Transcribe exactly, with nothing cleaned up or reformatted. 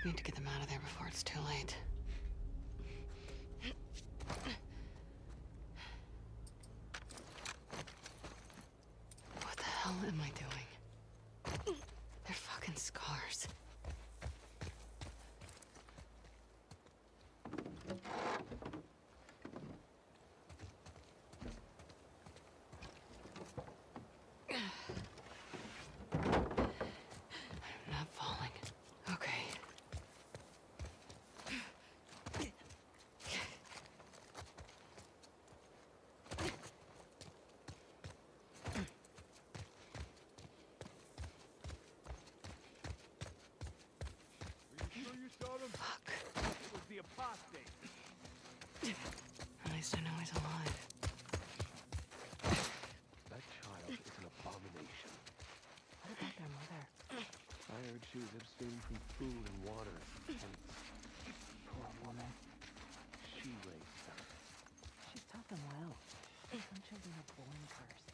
Need to get them out of there before it's too late. What the hell am I doing? They're fucking scars. I'm not falling. Okay. Fuck. It was the apostate. At least I know he's alive. That child is an abomination. What about their mother? I heard she was abstaining from food and water. And poor woman. She raised her. She's tough and well. Some children are born cursed.